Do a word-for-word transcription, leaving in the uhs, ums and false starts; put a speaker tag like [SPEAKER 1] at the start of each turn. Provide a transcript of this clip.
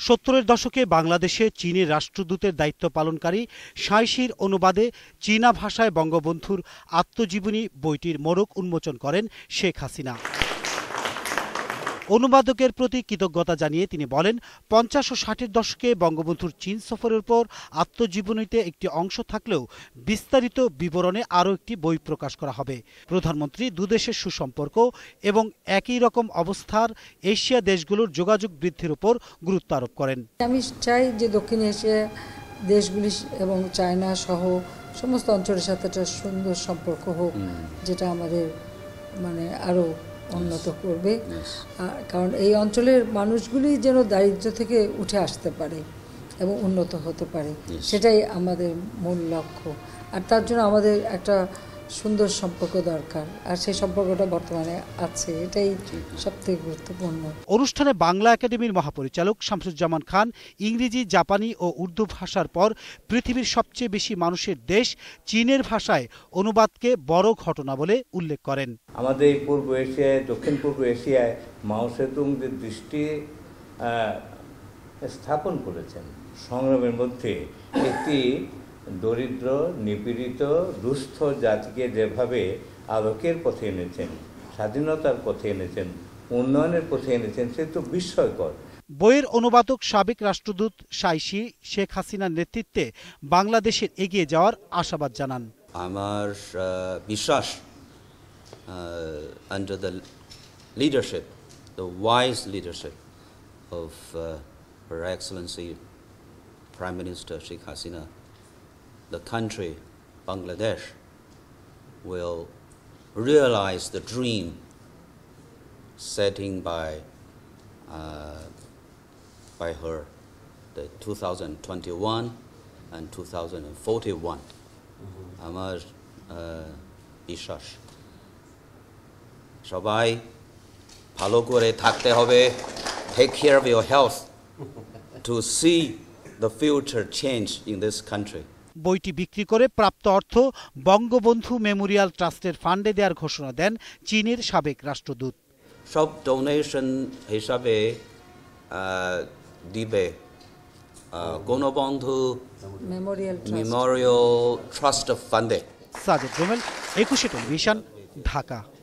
[SPEAKER 1] সত্তরের দশকে বাংলাদেশে চীনের রাষ্ট্রদূতের দায়িত্ব পালনকারী সাঁইশির অনুবাদে চীনা ভাষায় বঙ্গবন্ধুর আত্মজীবনী বইটির মোড়ক উন্মোচন করেন শেখ হাসিনা। অনুবাদকের প্রতি কৃতজ্ঞতা জানিয়ে তিনি বলেন, পঞ্চাশ ও ষাটের দশকে বঙ্গবন্ধুর চীন সফরের পর আত্মজীবনীতে একটি অংশ থাকলেও বিস্তারিত বিবরণে আরও একটি বই প্রকাশ করা হবে। প্রধানমন্ত্রী দুদেশের সুসম্পর্ক এবং একই রকম অবস্থার এশিয়া দেশগুলোর যোগাযোগ বৃদ্ধির উপর গুরুত্ব আরোপ করেন।
[SPEAKER 2] আমি চাই যে দক্ষিণ এশিয়া দেশগুলি এবং চায়না সহ সমস্ত অঞ্চলের সাথে একটা সুন্দর সম্পর্ক হোক, যেটা আমাদের মানে আরও উন্নত করবে। কারণ এই অঞ্চলের মানুষগুলি যেন দারিদ্র্য থেকে উঠে আসতে পারে এবং উন্নত হতে পারে, সেটাই আমাদের মূল লক্ষ্য। আর তার জন্য আমাদের একটা সুন্দর সম্পর্ক দরকার, আর সেই সম্পর্কটা বর্তমানে আছে, এটাই সবথেকে গুরুত্বপূর্ণ।
[SPEAKER 1] অনুষ্ঠানে বাংলা একাডেমির মহাপরিচালক শামসুজ্জামান খান ইংরেজি, জাপানি ও উর্দু ভাষার পর পৃথিবীর সবচেয়ে বেশি মানুষের দেশ চীনের ভাষায় অনুবাদকে বড় ঘটনা বলে উল্লেখ করেন।
[SPEAKER 3] আমাদের পূর্ব এশিয়ায়, দক্ষিণ পূর্ব এশিয়ায় মাও সেতুং যে দৃষ্টি স্থাপন করেছেন সংগ্রামের মধ্যে, একটি দরিদ্র, নিপীড়িত, দুস্থ জাতিকে যেভাবে আলোকের পথে এনেছেন, স্বাধীনতার পথে এনেছেন, উন্নয়নের পথে এনেছেন, সে তো বিস্ময়কর।
[SPEAKER 1] বইয়ের অনুবাদক সাবেক রাষ্ট্রদূত সাঁইশি শেখ হাসিনার নেতৃত্বে বাংলাদেশের এগিয়ে যাওয়ার আশাবাদ জানান।
[SPEAKER 4] আমার বিশ্বাস, under the leadership, the wise leadership of uh, Her Excellency Prime Minister Sheikh Hasina, the country, Bangladesh, will realize the dream setting by uh, by her, the two thousand twenty-one and two thousand forty-one. Amar বিশ্বাস সবাই ভালো করে থাকতে হবে, take care of your health to see the future change in this country.
[SPEAKER 1] বইটি বিক্রি করে প্রাপ্ত অর্থ বঙ্গবন্ধু মেমোরিয়াল ট্রাস্টের ফান্ডে দেওয়ার ঘোষণা দেন চীনের সাবেক রাষ্ট্রদূত।
[SPEAKER 4] সব ডোনেশন হিসাবে দিবে গণবন্ধু মেমোরিয়াল ট্রাস্ট ফান্ডে।
[SPEAKER 1] সাজেদ রুমেল, একুশে টেলিভিশন, ঢাকা।